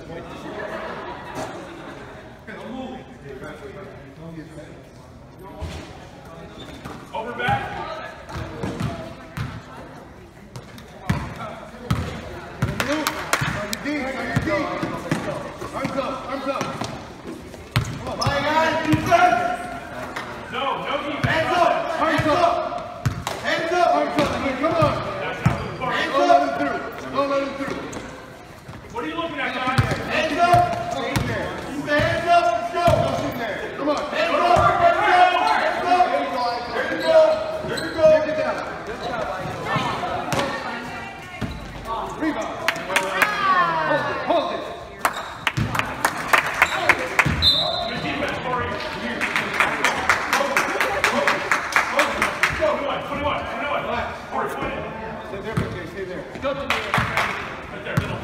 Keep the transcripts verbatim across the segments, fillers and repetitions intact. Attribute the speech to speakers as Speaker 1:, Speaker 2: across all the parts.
Speaker 1: Over back.
Speaker 2: Arms up, arms up.
Speaker 3: Come on, my guys, defense!
Speaker 1: No, no defense.
Speaker 3: Hands up! Hands up! Hands up!
Speaker 2: Arms up, come on.
Speaker 1: That's not the part.
Speaker 2: Don't let him through. Don't let him through.
Speaker 1: What are you looking at, guys?
Speaker 3: Hands up!
Speaker 2: Stay there.
Speaker 3: Keep the hands up, let's go!
Speaker 2: Don't sit there. Come on.
Speaker 3: Hands up! Hands up! Hands up! There you go! There you go!
Speaker 2: Take it down. Rebound. Hold it, hold it.
Speaker 1: Good defense, Corey. twenty-one, twenty-one. Corey, point it.
Speaker 2: Stay there, P J, stay there.
Speaker 1: Go to me. Right there, middle.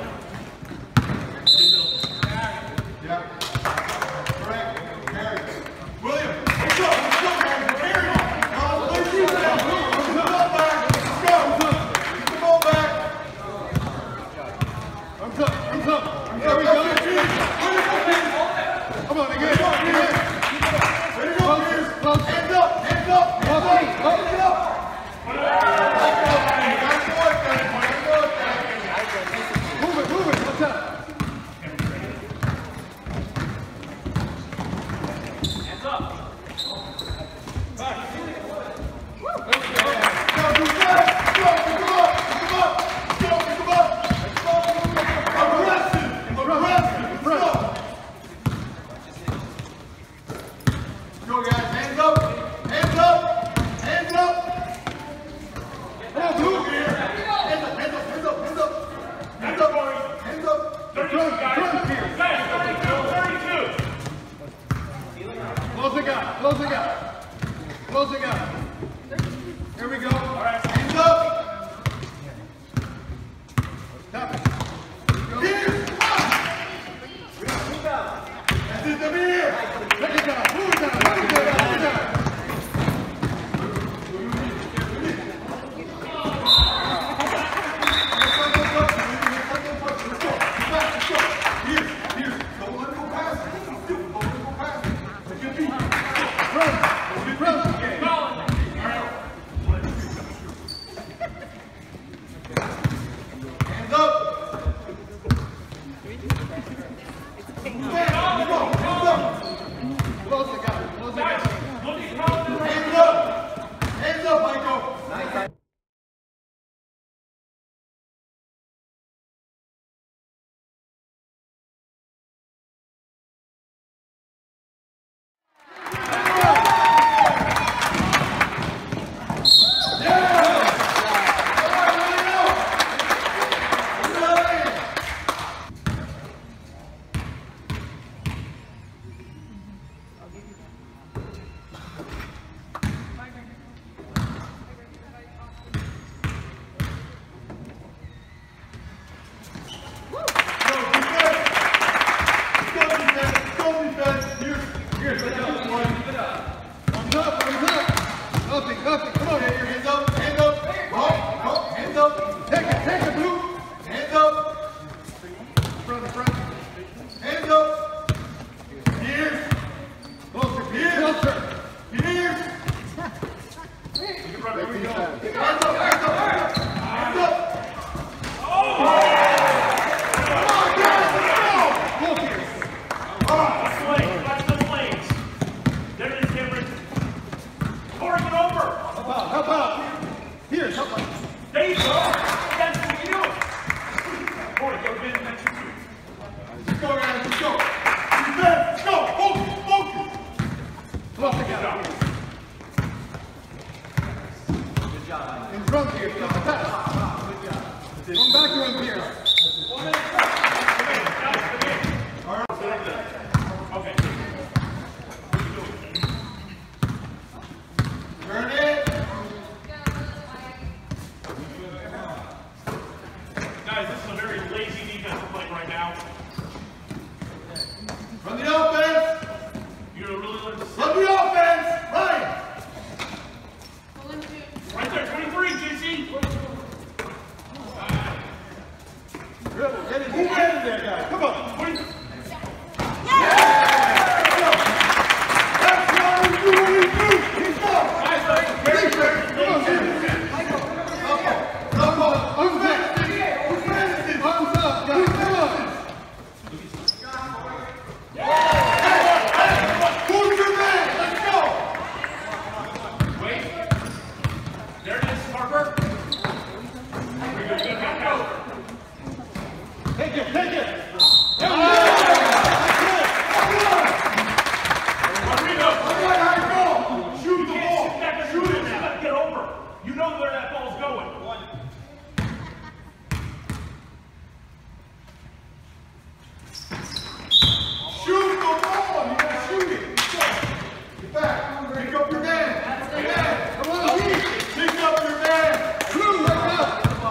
Speaker 3: Yeah. Correct. Carry. William, let's go! Let's go, man! Carry! Now, let's shoot that! Put the ball back! Let's go! Put the ball back!
Speaker 2: Arms up, arms up.
Speaker 3: There we go!
Speaker 2: Come on, again. Again.
Speaker 3: There you go, Pierce!
Speaker 2: Close.
Speaker 3: Hands up! Hands up! Hands up! Hands up!
Speaker 2: Move it, move it. What's up?
Speaker 1: Hands up.
Speaker 3: Go, guys. Hands up! Hands up! Hands up! Come on, move here! Hands up! Hands up! Hands up! Hands up! Hands up, Corey! Hands up!
Speaker 1: thirty-two, guys. Guys, thirty-two, thirty-two.
Speaker 2: Close the gap, close the gap. Close the gap. Here we go.
Speaker 1: All right.
Speaker 3: Hands up!
Speaker 2: Tap it.
Speaker 3: Here! That's it, Damir!
Speaker 2: Take it down. Move it down. Move it down. Move it down.
Speaker 3: Hands up!
Speaker 2: Close the gap. Close the gap.
Speaker 1: Look at Collins.
Speaker 3: Hands up! Hands up, Michael!
Speaker 2: Arms up, arms up. Nothing, nothing. Come on.
Speaker 3: Hands up, hands up, up, up, hands up,
Speaker 2: Take it, take it, Blue.
Speaker 3: hands up,
Speaker 2: Front, front.
Speaker 3: hands up. Here,
Speaker 2: Closer,
Speaker 3: Here.
Speaker 2: closer.
Speaker 3: here.
Speaker 2: There we go.
Speaker 3: Hands up, hands up, hands up, hands up.
Speaker 2: Go, Pierce.
Speaker 1: Flames, that's the flames. There it is, Cameron. Corey, get over.
Speaker 2: Help out, help out. Pierce, help out.
Speaker 1: There you go. That's what you do. Corey, go get in that two.
Speaker 3: Let's go, guys, let's go. Defense, let's go, focus, focus.
Speaker 2: Close the gap. In front, Pierce. Get the pass. Come back to him, Pierce.
Speaker 1: Okay.
Speaker 3: Turn it.
Speaker 1: Guys, this is a very lazy defense we're playing right now.
Speaker 3: Run the offense.
Speaker 1: You're going to really learn to sit.
Speaker 3: Run the offense. Ryan.
Speaker 1: Right there, twenty-three, J C.
Speaker 2: Dribble, get it.
Speaker 3: Move it.
Speaker 2: in there, guys. Come on.
Speaker 1: Take it, take it! Rodrigo! Shoot the ball! Shoot it! You gotta get over! You know where that ball's going!
Speaker 3: Shoot the ball! You gotta shoot it! Get back! Pick up your man! Your man! Come on! Pick up your man!
Speaker 2: Blue, let's go!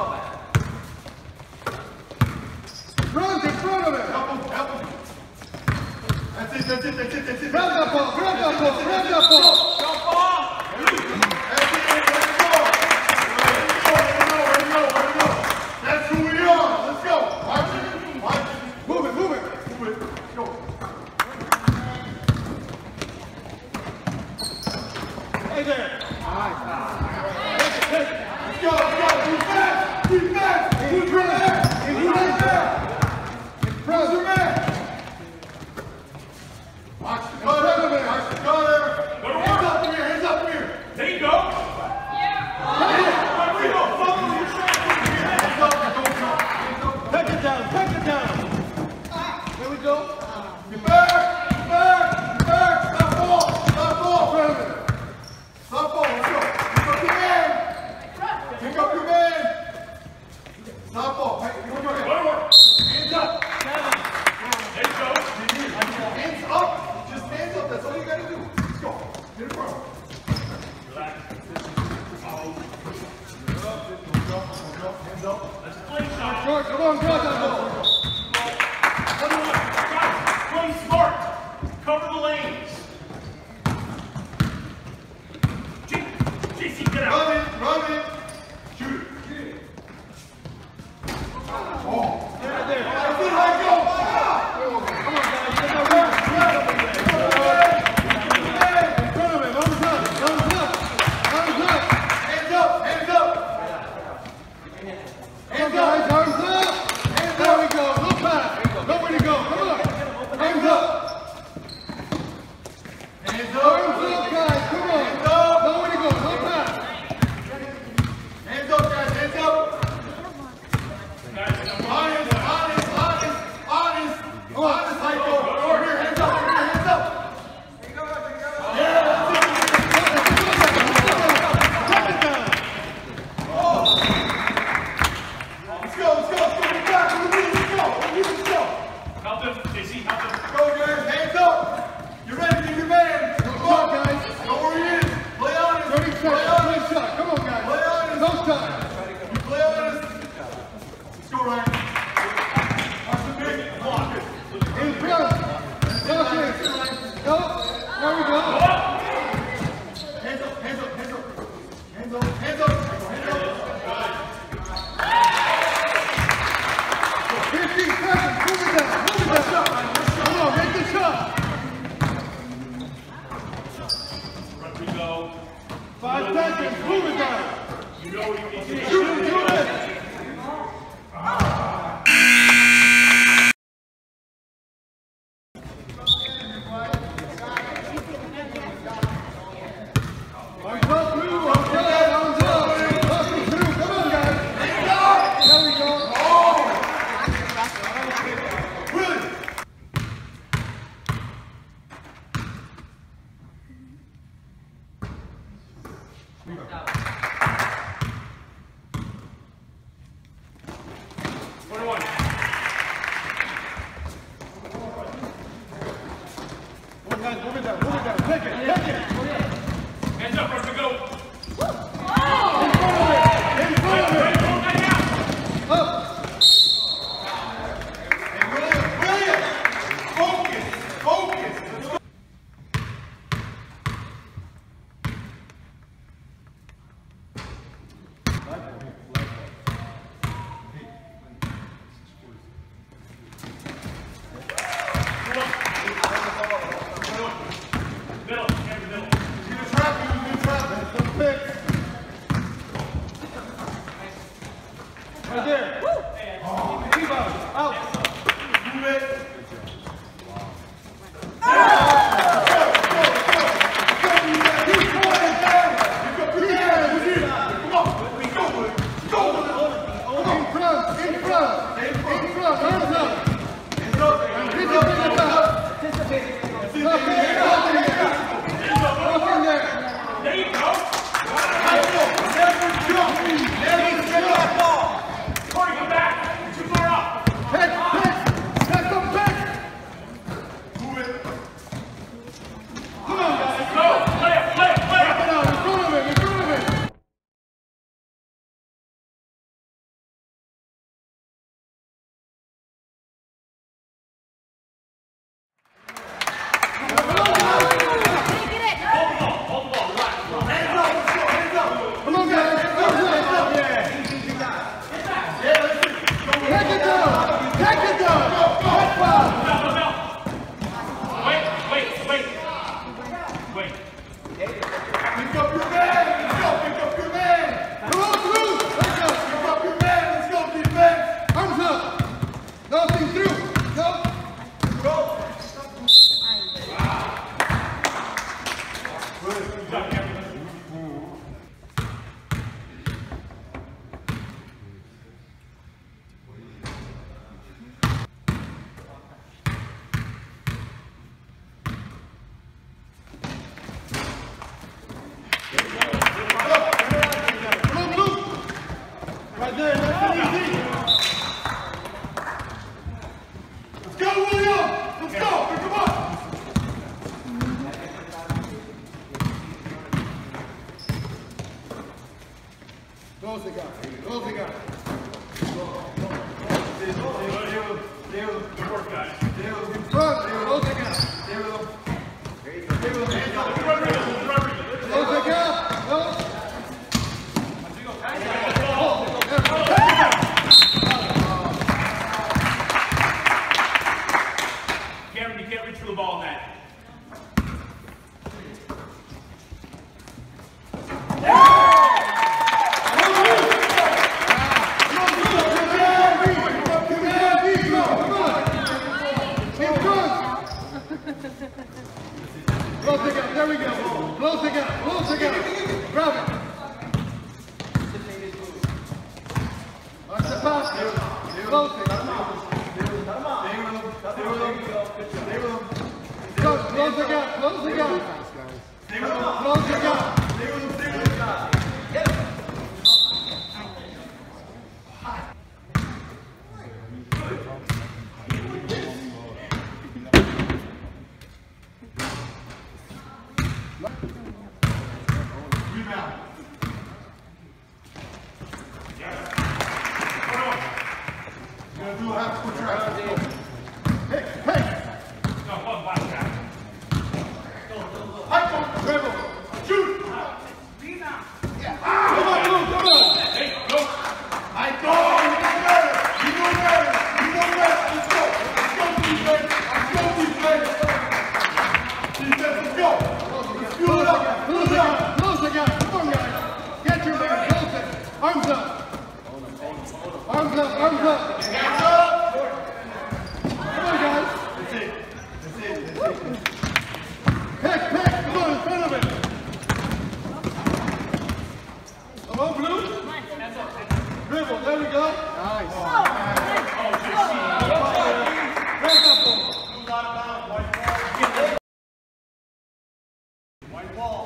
Speaker 2: Front, in front of it!
Speaker 3: Help him! Help him! That's it! That's it! That's it! That's it!
Speaker 2: Grab that ball! Grab that ball! Grab that ball!
Speaker 3: That's it! Let it go! Let it go! Let it go! Let it go! Let it go! That's who we are! Let's go! Watch it! Watch it!
Speaker 2: Move it! Move it!
Speaker 3: Move it! Let's go!
Speaker 2: Hey there!
Speaker 3: Let's go! Let's go! Be fast! Be fast! Who's your man? Who's your man? Who's your man? Watch the cutter! Watch the cutter!
Speaker 1: Go to
Speaker 3: Hands
Speaker 1: work!
Speaker 3: up in here! Hands up in here!
Speaker 1: There you go! Rodrigo, follow your shot!
Speaker 3: Hands up! Go, go! Hands up!
Speaker 2: Take it down! Take it down! There we go!
Speaker 3: Get back! Get back! Get back! Stop ball! Stop ball! Stop ball! Let's go! Pick up your man! Pick up your man! Stop ball! Hey, pick up your
Speaker 1: Go
Speaker 3: man!
Speaker 1: to work!
Speaker 3: Hands up!
Speaker 1: There you go!
Speaker 3: Hands up! Just hands up, that's all you gotta do. Let's go. Get in front.
Speaker 1: Relax.
Speaker 3: Hands up, hands up.
Speaker 1: That's a play shot.
Speaker 2: George, come on, grab that ball!
Speaker 1: Guys, play smart. Cover the lanes. J C, get out.
Speaker 3: Run it, run it. Shoot it. Oh.
Speaker 2: There, there!
Speaker 3: That's it, let go.
Speaker 2: Come on, guys! Get that in front of him! Arms up! Arms up! Arms up!
Speaker 3: Hands up, hands up.
Speaker 2: Come on, guys! Arms up! There we go! No pass! Nowhere to go! Come on! Arms up!
Speaker 3: Hands
Speaker 2: Arms
Speaker 3: up.
Speaker 2: up, guys! Come on!
Speaker 3: Hands up.
Speaker 2: Nowhere to go! No pass!
Speaker 3: Hands up, guys, hands up. Honest, honest, honest, honest. Honest, Heiko. Over here, hands up, over here, hands up. Yeah, that's it.
Speaker 2: Take it down!
Speaker 3: Let's go, let's go, let's go. Get back. Let's go. Let's go.
Speaker 1: Help him, J C, help him.
Speaker 3: Go, guys, hands up. You're ready to get your man. Come
Speaker 2: Come
Speaker 3: on,
Speaker 2: on, guys!
Speaker 3: Know where he is. Play honest.
Speaker 2: thirty
Speaker 3: Play
Speaker 2: seconds!
Speaker 3: honest.
Speaker 2: Play shot! Come on, guys!
Speaker 3: Play honest.
Speaker 2: No time!
Speaker 3: You play honest. Let's go, Ryan. Watch the big block it.
Speaker 2: In front! Lock in! Go! There we go!
Speaker 3: Hands up, hands up, hands up. Hands up, hands up. Hands up.
Speaker 2: fifteen seconds! Move it down! Move it down! Come on, make the shot!
Speaker 1: Rodrigo,
Speaker 2: Five seconds! Move it down!
Speaker 1: you know what you need to do.
Speaker 2: Shoot it! Shoot it! Arms up, Blue! Arms up! Arms up! Arms through! Come on, guys! There we go!
Speaker 3: Willie.
Speaker 1: twenty-one.
Speaker 2: Come on, guys! Move it down! Move it down! Take it! Take it!
Speaker 1: Hands up, Rodrigo.
Speaker 2: In front of it! In front of it! Up!
Speaker 3: And William, William, focus, focus. Let's go.
Speaker 2: in front, in front, arms up. Anticipate the top. Stop there, stop there. Stop in there.
Speaker 1: There you go.
Speaker 3: Never jump. Never get that ball.
Speaker 1: Corey, come back. You're too far up.
Speaker 2: Pick, pick. Pick up, pick.
Speaker 3: Move it.
Speaker 2: Come on, guys.
Speaker 1: Go. Play it, play it, play it.
Speaker 2: Wrap it out, in front of him, in front of him. Come on, guys. Take it down. Take it down. High five.
Speaker 1: Wait, wait, wait. Wait.
Speaker 3: Pick up your man. Let's go. Pick up your man.
Speaker 2: Come on, through. Let's go.
Speaker 3: Pick up your man. Let's go, defense.
Speaker 2: Arms up. Nothing through. Go.
Speaker 3: Go.
Speaker 2: Come on, Blue. Right there, nice and easy.
Speaker 3: Let's go, William. Let's go. Pick him up.
Speaker 2: Close the guy. Close the guy.
Speaker 1: Good work, guys.
Speaker 2: In front. Close the guy. Close the guy. Close.
Speaker 1: Cameron, you can't reach for the ball in that.
Speaker 2: Close the gap, there we go. Close the gap, close the gap. Grab it. Watch the pass. Close it. Go, close the gap, close the gap. Close the gap.
Speaker 3: Rebound. You're gonna do a half foot track.
Speaker 2: Hey, hey.
Speaker 1: No, one last back.
Speaker 3: High jump, dribble, shoot.
Speaker 2: Come on, Blue, come on.
Speaker 1: Hey, go.
Speaker 3: High go. You know better. You know better. You know better. Let's go. Let's go, defense. Let's go, defense. Defense, let's go. Let's fuel it up.
Speaker 2: Close the gap, close the gap. Come on, guys. Get your man, close it. Arms up. Arms up, arms up.
Speaker 3: Hands up.
Speaker 2: Come on, guys.
Speaker 3: That's it. That's it. That's it.
Speaker 2: Pick, pick. Come on, in front of it. Come on, Blue. Dribble, there we go. Nice. Back up, ball.
Speaker 3: White ball.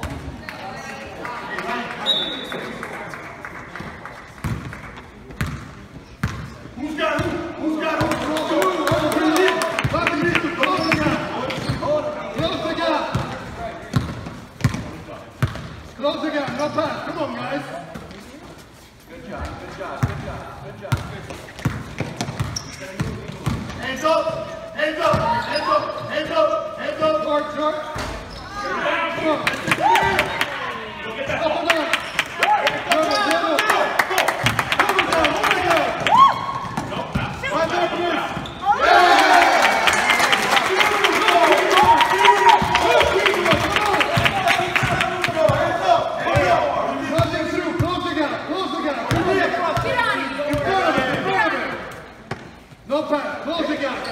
Speaker 3: Who's got who? Who's got who?
Speaker 2: Close the gap. Close the gap. Close the gap. No pass. Come on, guys.
Speaker 3: Hands up! Hands up! Hands up! Hands up! Hands up!
Speaker 2: Short, short. Come on.
Speaker 1: Go get that
Speaker 2: Up
Speaker 1: ball.
Speaker 2: and down. Dribble, dribble. Move it down, move it down.
Speaker 1: No, pass.
Speaker 2: Right there, Bruce. Nothing through. Close the gap. Close the gap. In front of it. In front of it. No pass. Close the gap.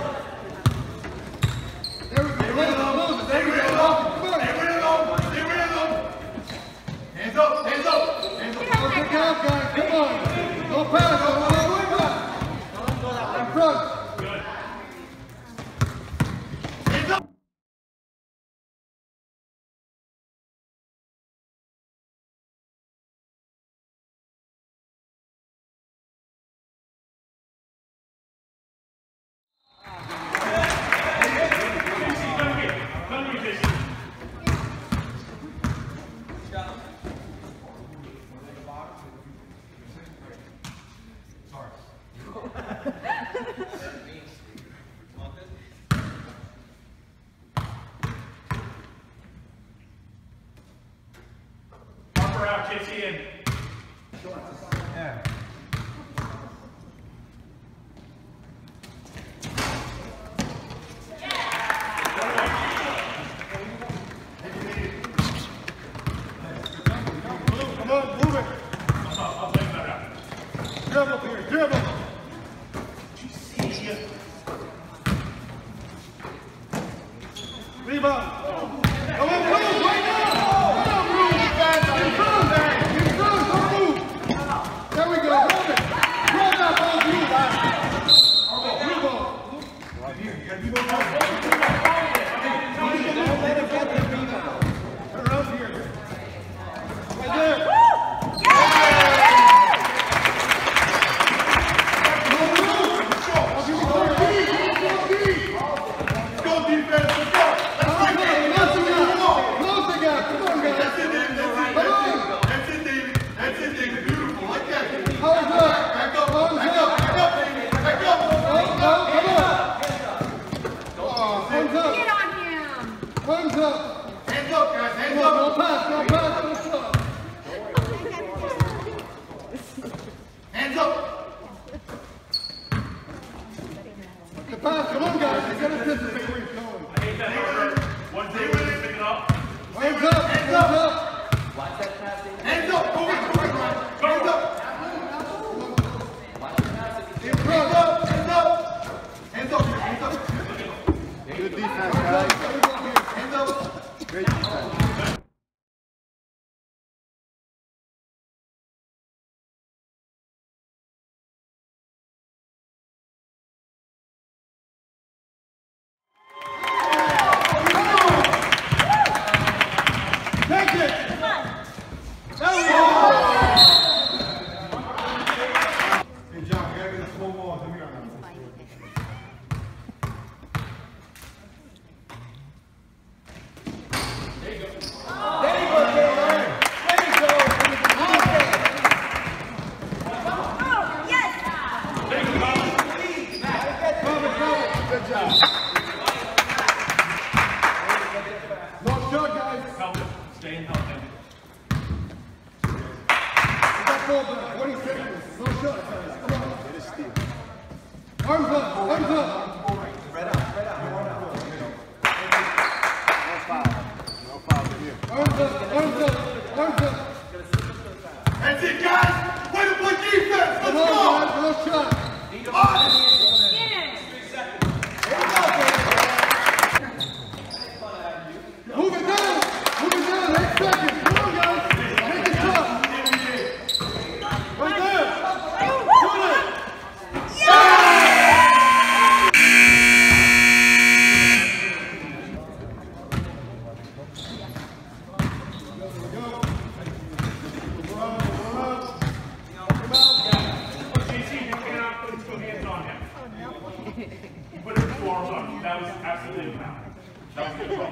Speaker 2: There we go. Close it. Close it. There we go. Come on.
Speaker 3: Stay with them! Stay with them! Hands up! Hands up! Hands up!
Speaker 2: Close the gap, guys. Come on. No pass. No pass.
Speaker 1: J C in.
Speaker 3: Yeah.
Speaker 2: Come on, move it.
Speaker 1: I'll, I'll play better.
Speaker 2: Dribble here, dribble. Rebound. Come on, move right now. Come on, move. Improve, improve, don't move. There we go, hold it. Roll that ball, you guys. Blue ball.
Speaker 3: Right here, you gotta be more confident.
Speaker 2: Turn around here. Right there. Hands up!
Speaker 3: Hands up, guys, hands
Speaker 2: No,
Speaker 3: up!
Speaker 2: no pass, no pass, no shot!
Speaker 3: Hands up!
Speaker 2: The pass, come on guys, you gotta anticipate where he's going.
Speaker 1: I hate that hard. One day we're gonna pick it up.
Speaker 2: Hands up, hands up!
Speaker 3: Hands up! Move it, move it, Ryan! Hands up!
Speaker 2: In front!
Speaker 3: Hands up! Hands up! Hands up! Hands up!
Speaker 2: Good defense, guys.
Speaker 3: Hands up!
Speaker 2: Great defense. Take it! There we go!
Speaker 3: Hey, John, you gotta get a slow ball. Come here.
Speaker 2: Good job. No shot, guys.
Speaker 1: Help him. Stay and help him.
Speaker 2: That ball back. twenty seconds. No shot, guys. Come on. Get a steal. Arms up. Arms up.
Speaker 4: Spread out, spread out. No foul. No foul for you.
Speaker 2: Arms up. Arms up. Arms up.
Speaker 3: That's it, guys! Way to play defense! Let's
Speaker 2: Come
Speaker 3: go!
Speaker 2: on, guys. No shot. Move it down. Move it down. Eight seconds. Come on, guys. Take it tough. Right there. Shoot it.
Speaker 1: J C, you cannot put his two hands on him. You put his two arms on him. That was absolutely a foul. That was good call.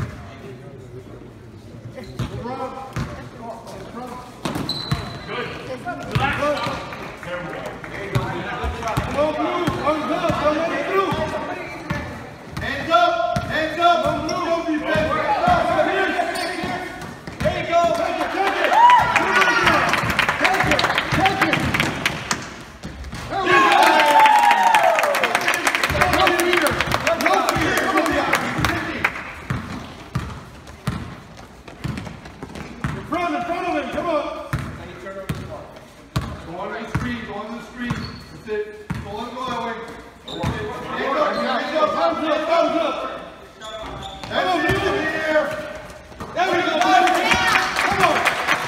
Speaker 1: Good. Relax. There we go.
Speaker 2: Come on, Blue. Arms up. Don't let it through.
Speaker 3: Hands up! Hands up! Go defense!
Speaker 2: There you go. Take it. Take it. Take it. Take it. There we go. No fear. No fear. Come on, guys. In front, in front of him. Come on.
Speaker 3: Go on the screen, go on the screen. That's it. Go on, go that way. Hands up, hands up,
Speaker 2: Thumbs up. Thumbs up.
Speaker 3: That's it, here.
Speaker 2: There we go. Come on.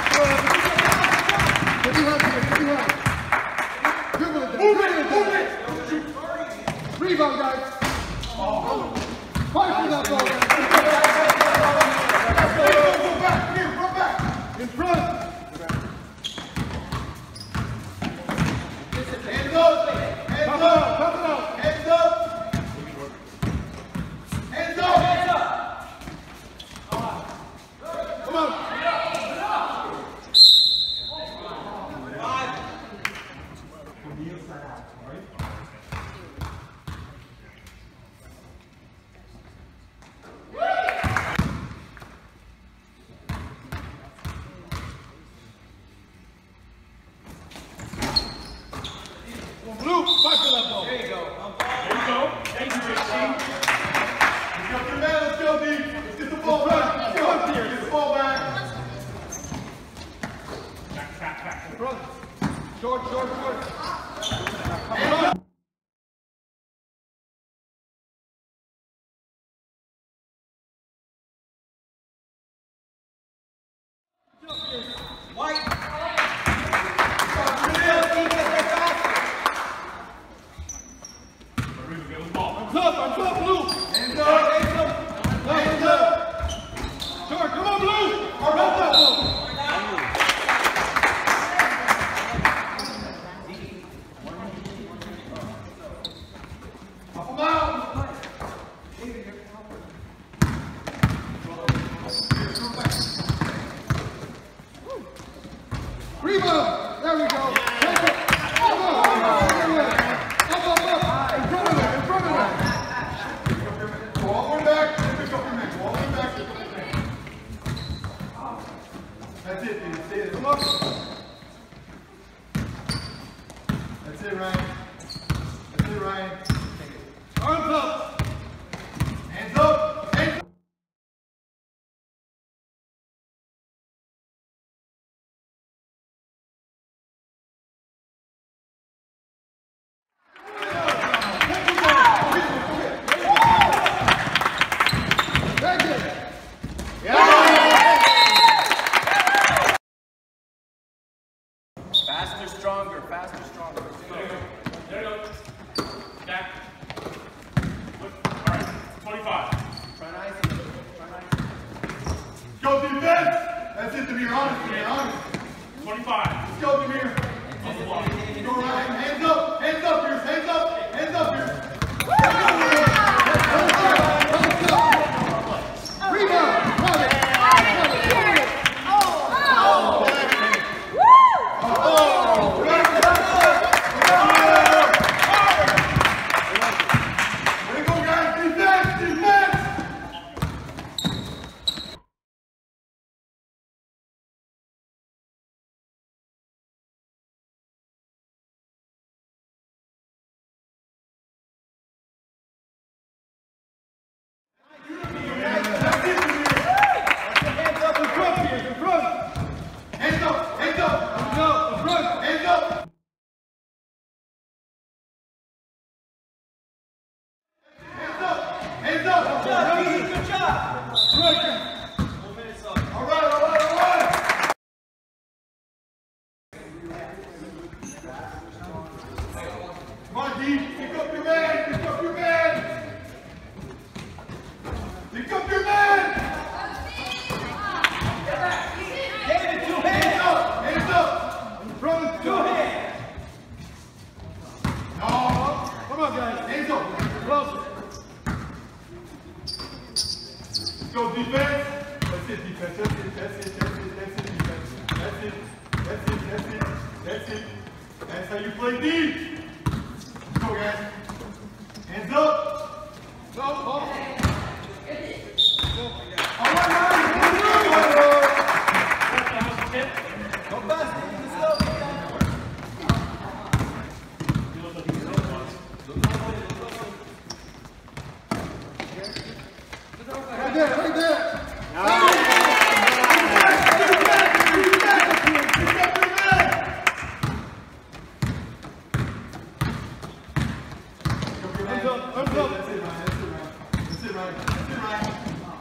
Speaker 2: Get behind here. Get behind. Dribble it down.
Speaker 3: Move
Speaker 2: Dribble
Speaker 3: it,
Speaker 2: it
Speaker 3: move
Speaker 2: down.
Speaker 3: it.
Speaker 2: Rebound, guys. Fight for that ball, guys.
Speaker 3: Go back, here, run back.
Speaker 2: In front.
Speaker 3: Hands up, hands
Speaker 2: Pop it
Speaker 3: up,
Speaker 2: out. Pop it out.
Speaker 3: hands up. Hands up. Hands up.
Speaker 2: Come on. I'm tough, I'm tough, Blue.
Speaker 3: Hands up, hands up, hands up.
Speaker 2: Sure, come on, Blue. All right, that one.
Speaker 3: Up them out.
Speaker 2: Rebound. There we go. Take it. Come on. Up, up, up. In front of it, in front of it.
Speaker 3: Go all the way back. Pick up your man. Go all the way back. Pick up your man. That's it, dude. Stay there. Come on. That's it, Ryan. That's it, Ryan.
Speaker 2: Arms up.
Speaker 3: Hands up. Hands up.
Speaker 2: Take it.
Speaker 4: Faster, stronger, faster, stronger.
Speaker 1: There you go. Back. Look. All right. twenty-five.
Speaker 4: Front eyes. Front eyes.
Speaker 3: Go defense. That's it, Demir. Honest, Demir. Honest.
Speaker 1: twenty-five.
Speaker 3: Let's go, Demir.
Speaker 1: On the block.
Speaker 3: Go, Ryan. Hands up. Hands up, Pierce. Hands up. Hands up, Pierce.
Speaker 2: Rebound. Run it.
Speaker 3: Way to go, guys. Defense. Defense.
Speaker 2: Hands up in front, Pierce, in front.
Speaker 3: Hands up. Hands up.
Speaker 2: Hands up, in front.
Speaker 3: Hands up. Hands up. Hands up.
Speaker 2: Good job. Striker.
Speaker 3: All right, all right, all right. Come on, D. Pick up your man. Pick up your man. Pick up your man. Hands up. Hands up.
Speaker 2: In front, two hands.
Speaker 3: No.
Speaker 2: Come on, guys.
Speaker 3: Hands up.
Speaker 2: Closer.
Speaker 3: Let's go defense. That's it, defense. That's it, that's it, that's it, that's it, defense. That's it, that's it, that's it, that's it. That's how you play D. Let's go, guys. Hands up.
Speaker 2: Go, go.
Speaker 3: All right, guys. One, two.
Speaker 4: Go fast. Let's go.
Speaker 2: Right there, right there. Hands up, hands up.
Speaker 3: That's it, Ryan. That's it, Ryan. That's it, Ryan. That's it, Ryan.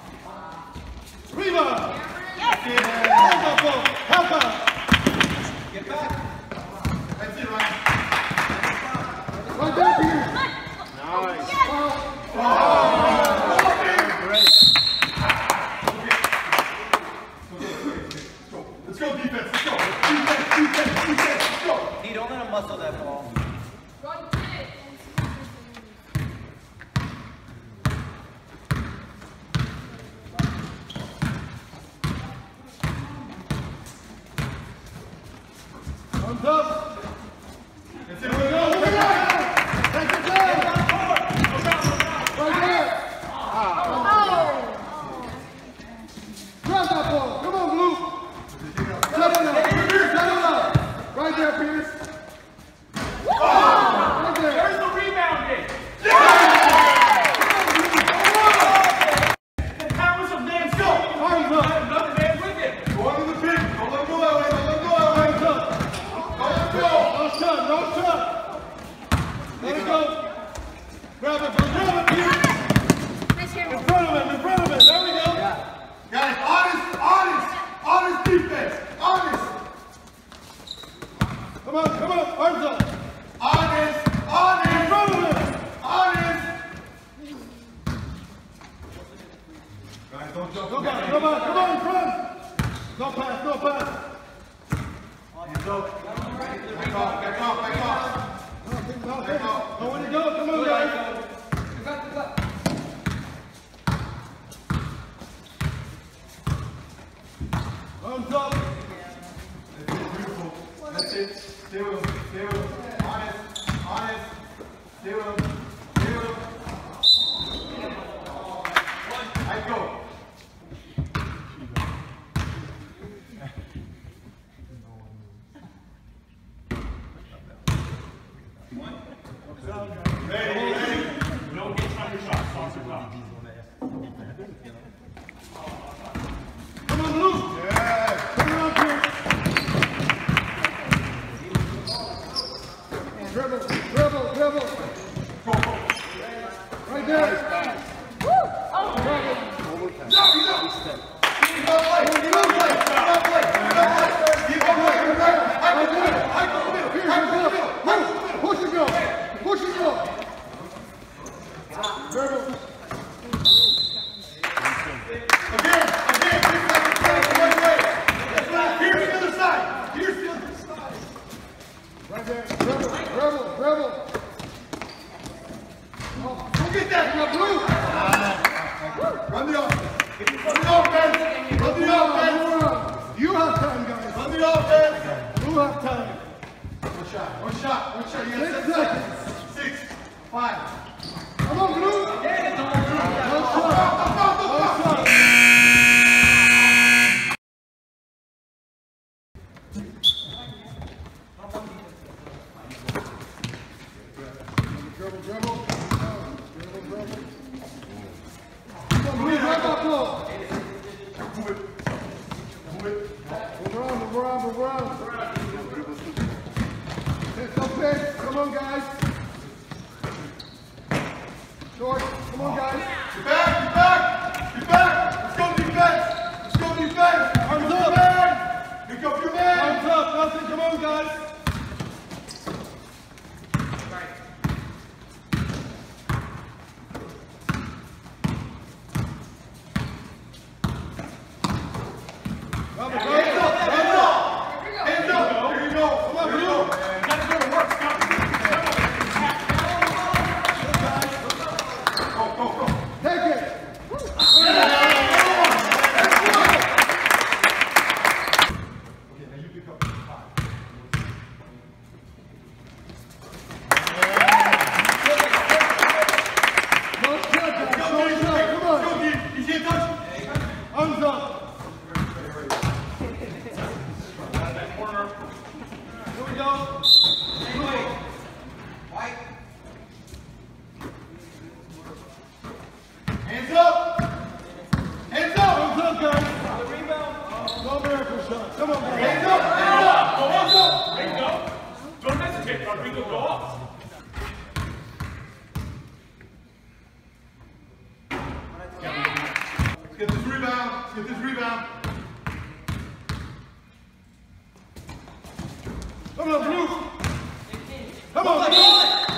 Speaker 2: Rebound. Hands up, ball. Help out.
Speaker 4: Get back.
Speaker 3: That's it, Ryan.
Speaker 2: Right there, Pierce.
Speaker 3: Let's go defense. Let's go. Defense, defense, defense. Let's go.
Speaker 4: Hey, don't let him muscle that ball.
Speaker 2: Arms up.
Speaker 3: That's it. Here we go.
Speaker 2: Take it down. Right there. Grab that ball. Come on, Blue. Settle up. Settle up. Right there, Pierce. Right there.
Speaker 1: There's the rebound hit. The powers of man go.
Speaker 2: Arms up.
Speaker 1: Another man with it.
Speaker 3: Go under the pin. Don't let go that way. Don't let go that way.
Speaker 2: Arms up.
Speaker 3: Don't let go.
Speaker 2: No shot. No shot. Let it go. Grab it. Grab it, Pierce. In front of him. In front of him. There we go.
Speaker 3: Guys, honest, honest, honest defense. Honest.
Speaker 2: Come on. Come on. Arms up.
Speaker 3: Honest,
Speaker 2: In
Speaker 3: honest,
Speaker 2: front of him.
Speaker 3: honest. Stay with him. Stay with him. I go. Ready, ready.
Speaker 1: No hits on your shot. Sauce your top.
Speaker 2: Come on, Luke.
Speaker 3: Yeah.
Speaker 2: Come on, Chris. Dribble, dribble, dribble. Right there. Woo! Oh, dribble.
Speaker 3: No, you don't. You don't play. You don't play. You don't play. You don't play. You don't play. You're right. I go to the middle. I go to the middle.
Speaker 2: Here,
Speaker 3: I go to the
Speaker 2: go.
Speaker 3: middle.
Speaker 2: Push and go. Push and go. Dribble.
Speaker 3: Again, again, this time it's playing the right way. Here's the other side. Here's the other side.
Speaker 2: Right there. Dribble, dribble, dribble.
Speaker 3: Go get that.
Speaker 2: You got blue.
Speaker 3: Run the offense. Run the offense. Run the offense.
Speaker 2: You have time, guys.
Speaker 3: Run the offense.
Speaker 2: You have time.
Speaker 3: One shot. One shot. One shot. You got
Speaker 2: Six
Speaker 3: seven
Speaker 2: seconds.
Speaker 3: seconds. Six. Five.
Speaker 2: Come on, blue. No shot. No shot. Dribble, dribble. Dribble, dribble. Come on, blue. Grab that ball.
Speaker 3: Move it. Move it.
Speaker 2: Move around, move around, move around. It's okay. Come on, guys. Short. Come on, guys.
Speaker 3: Get back. Get back. Get back. Let's go defense. Let's go defense. Arms up. Man. Pick up your man.
Speaker 2: Arms up. Nothing. Come on, guys. Drop it, drop it.
Speaker 3: Hands up. Hands up. Hands up. There you go.
Speaker 2: Come on,
Speaker 3: There you
Speaker 2: blue.
Speaker 3: go.
Speaker 1: Gotta go to work. Stop.
Speaker 3: Go, go, go.
Speaker 2: Take it.
Speaker 3: Okay, now you pick up five.
Speaker 2: No shot, guys.
Speaker 3: Go,
Speaker 2: No
Speaker 3: Dean.
Speaker 2: shot. Come on.
Speaker 3: Go, Dean. You can't touch him.
Speaker 2: Arms up.
Speaker 1: That corner.
Speaker 2: Here we go.
Speaker 4: White.
Speaker 3: Hands up. Hands up.
Speaker 2: Arms up, guys.
Speaker 4: The rebound.
Speaker 2: No miracle shot. Come on, guys.
Speaker 3: Hands up. Hands up. Hands up.
Speaker 1: There you go. Don't hesitate, Rodrigo. Go up.
Speaker 3: Let's get this rebound. Let's get this rebound.
Speaker 2: Come on, blue. Come on, blue.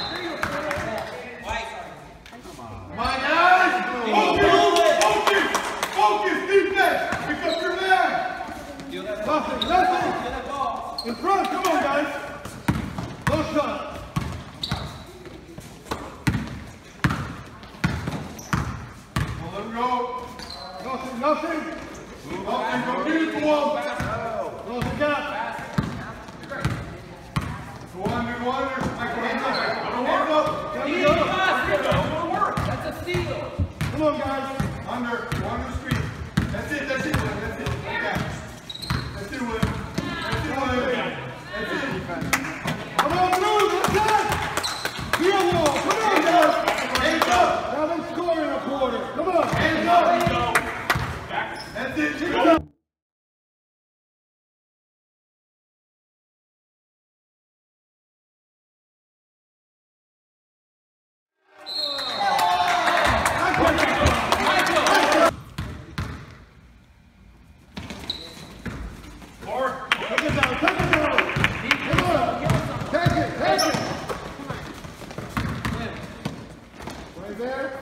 Speaker 3: Come on, guys. Focus. Focus. Focus. Defense. Pick up your man.
Speaker 2: Nothing, nothing. In front. Come on, guys. No shot.
Speaker 3: Don't let him go.
Speaker 2: Nothing, nothing.
Speaker 3: Nothing. Go get it to him.
Speaker 2: Close the gap.
Speaker 3: Go under. Go under. Michael, hands up. Hands up.
Speaker 2: There we go. Come on, guys.
Speaker 3: Under. Go under the screen. That's it. That's it. That's it. Okay. That's it, William. That's it, William. That's it.
Speaker 2: Come on, blue. Let's go. Heel wall. Come on, guys.
Speaker 3: Hands up.
Speaker 2: Now them score in a quarter. Come on.
Speaker 3: Hands up.
Speaker 1: Go. Back.
Speaker 3: That's it.
Speaker 2: Go.
Speaker 1: Forward.
Speaker 2: Take it down. Take it down. Come on. Take it. Take it. Right there.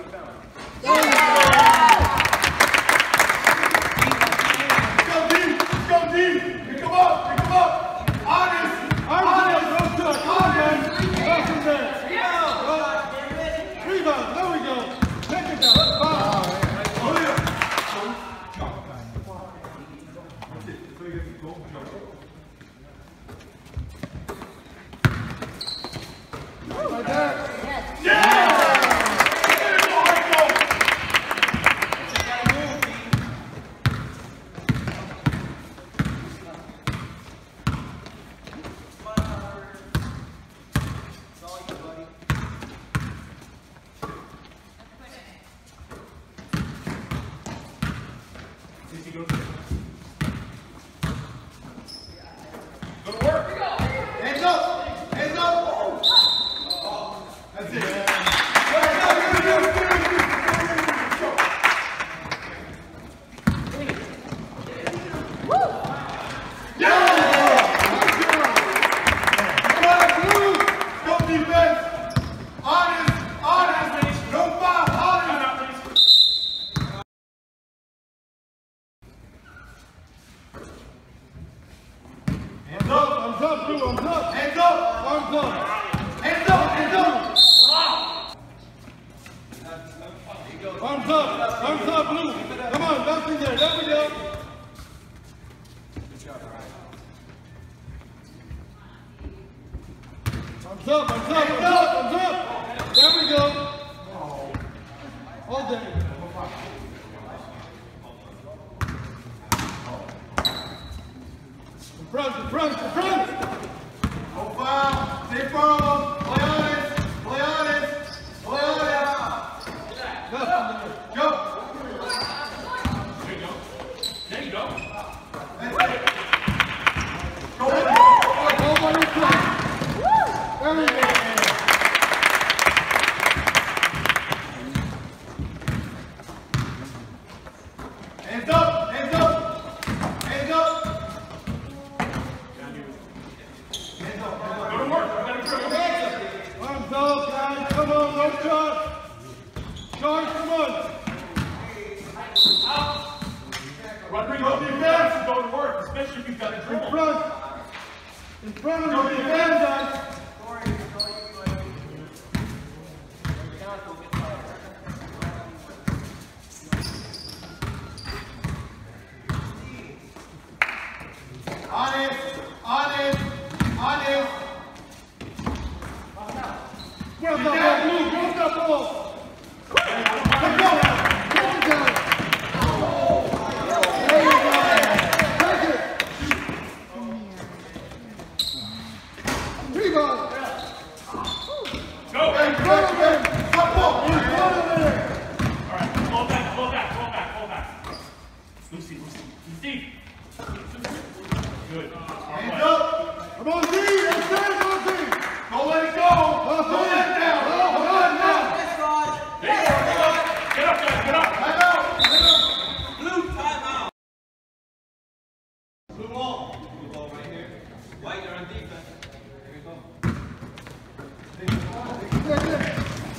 Speaker 3: Go deep. Go deep. Pick him up. Pick him up. Honest.
Speaker 2: Arms up.
Speaker 3: Honest.
Speaker 2: No shot. Come on, guys. Nothing there. Rebound. There we go. Take it down. Foul.
Speaker 3: William.
Speaker 2: Right there. Arms up, arms up, Blue. Come on, nothing there. There we go. Arms up, arms up, arms up, arms up. There we go. All day. In front, in front, in front.
Speaker 3: No foul. Stay firm. Play on it. Play on it. Play on it. Go.
Speaker 1: There you go. There you go.
Speaker 3: Go.
Speaker 2: Go on your play. There we go.
Speaker 3: Hands up. Hands up. Hands up. Hands up.
Speaker 1: Go to work. You gotta go.
Speaker 2: Arms up, guys. Come on, no charge. Charge, come on.
Speaker 1: Rodrigo, defense. Go to work, especially if you've got a
Speaker 2: In
Speaker 1: dribble.
Speaker 2: front. In front of the defense, guys.
Speaker 3: On it. On it. On it.
Speaker 2: Where's that ball, Blue? Where's that ball? Let's go. Take it down. There you go. Take it. Rebound.
Speaker 1: Go.
Speaker 2: In front of him. In front of him.
Speaker 1: All right, fall back, fall back, fall back, fall back. Lucy, Lucy, Lucy. Good.
Speaker 3: Hands up.
Speaker 2: Come on, D. Let's go, Lucy.
Speaker 3: Don't let it go. Don't let it down. Don't let it down.
Speaker 1: There you go, get up. Get up, guys, get up.
Speaker 3: Time out. Time out.
Speaker 4: Blue, time out. Blue ball. Blue ball right here. White, you're on defense. Here we go.
Speaker 2: Take it.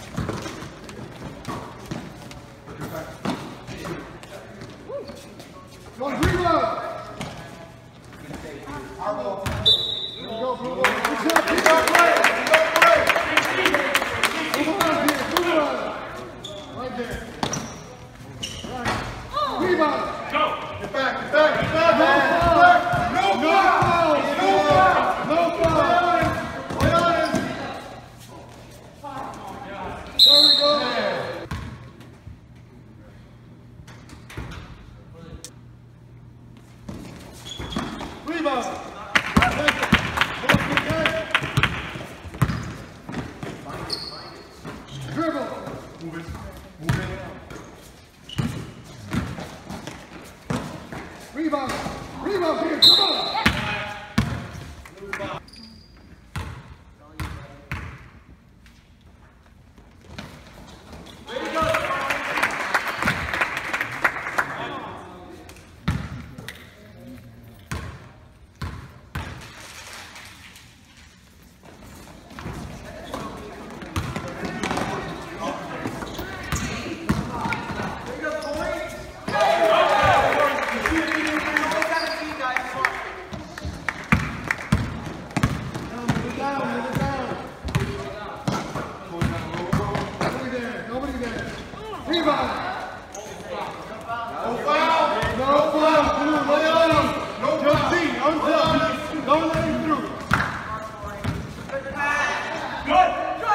Speaker 2: Go, rebound.
Speaker 3: Our ball.
Speaker 2: There you go, Blue. Good job,
Speaker 3: You
Speaker 2: Blue.
Speaker 3: don't play. You don't play.
Speaker 2: Move on, here. Move on. Right there. Right. Rebound.
Speaker 1: Go.
Speaker 3: Get back. Get back. Get back. Get back. No
Speaker 2: No
Speaker 3: foul.
Speaker 2: foul.
Speaker 3: No foul.
Speaker 2: No
Speaker 3: Play
Speaker 2: foul.
Speaker 3: on it. Play on it.
Speaker 2: There we go. Rebound. Take it. Go up again. Dribble.
Speaker 3: Move it. Move it.
Speaker 2: Rebound. Rebound here. Come on. Move it down. Move it down. Nobody there. Nobody there. Rebound.
Speaker 3: No foul.
Speaker 2: No foul. Blue. No foul.
Speaker 3: No
Speaker 2: Just
Speaker 3: foul.
Speaker 2: see. Unfoul. Don't let him through.
Speaker 1: Good.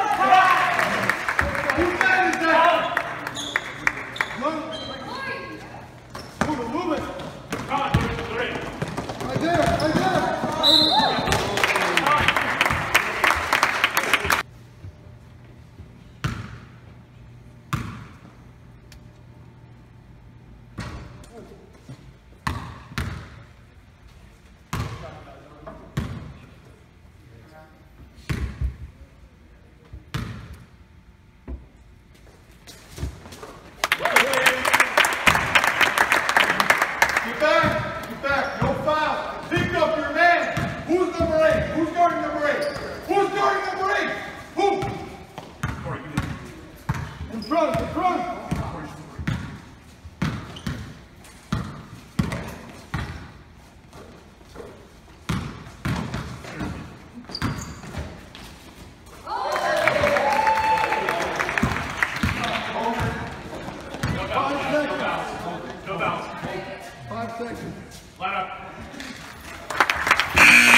Speaker 3: Whose man is that?
Speaker 2: Come on. Move it. Move it.
Speaker 1: Come on, three.
Speaker 2: Right there. Right there. Right there.
Speaker 1: Corey, give me.
Speaker 2: In front, in front.
Speaker 1: No bounce.
Speaker 2: Five seconds.
Speaker 1: Line up.